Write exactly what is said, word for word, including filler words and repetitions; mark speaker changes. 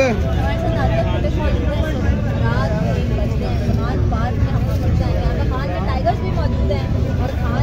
Speaker 1: ہمارے ساتھ آتے ہیں فوٹو کھینچتے ہیں رات میں بجتے ہیں سامان پارک میں ہم لوگ چل جائیں گے. یہاں پہ خان کے ٹائگرس بھی موجود ہیں اور خان